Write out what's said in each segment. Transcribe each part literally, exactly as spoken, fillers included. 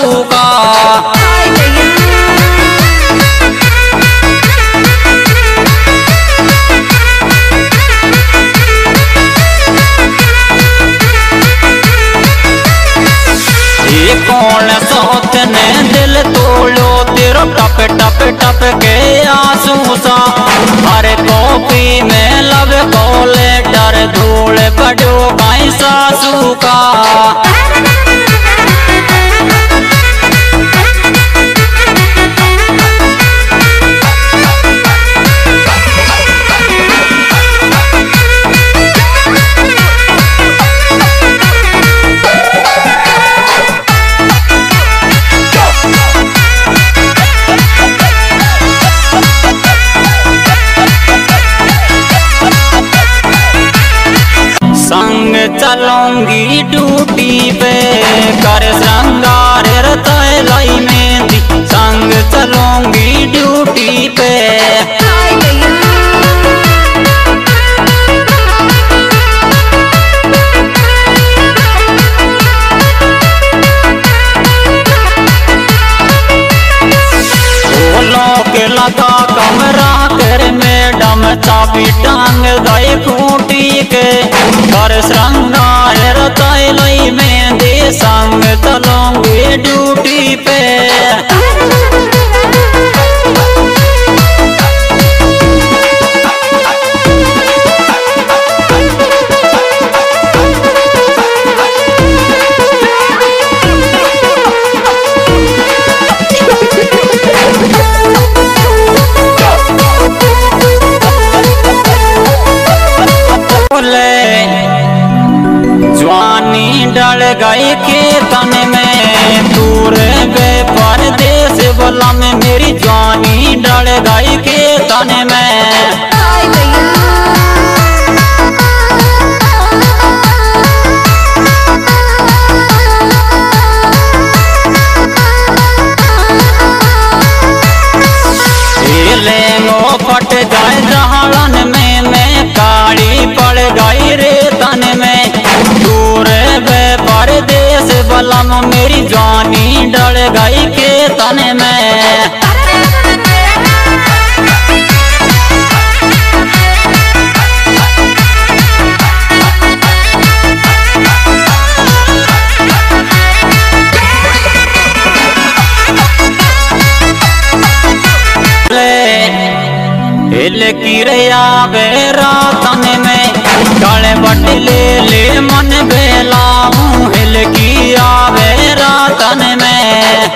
सासू का। ये कौन सोच ने दिल तोड़ो तेरो टप टप टप के आंसू सा। हरे कॉपी में लब को लेटर धूल पड़ो गाय सासू का। संग चलूंगी ड्यूटी पे कर श्रृंगार रताए लाई मेहंदी। संग चलूंगी ड्यूटी पे के लगा कमरा कर मैडम चाबी टांग गए खूंटी के। कर श्रृंगार रताए लई मेहंदी संग चलूंगी ड्यूटी पे। जवानी डल गई खेतन में दूर गए परदेस बोला में मेरी जवानी डल गई खेतन में। लेंगो फट जाए जहालन में मैं काली पड़ गई रे तन में। दूर बे परदेस बलम मेरी जवानी डल गई के तन में। हिल की रया बेरा तन में काले बट ले ले मन बेला हूँ। हिल की आवे रातन में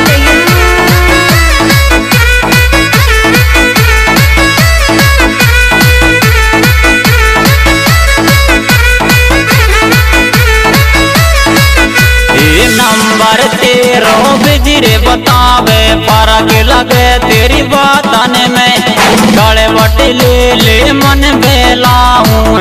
नंबर तेरो बिजरे बतावे फर्क लगे तेरी बातन में। काले बट ले ले मन बेला हूँ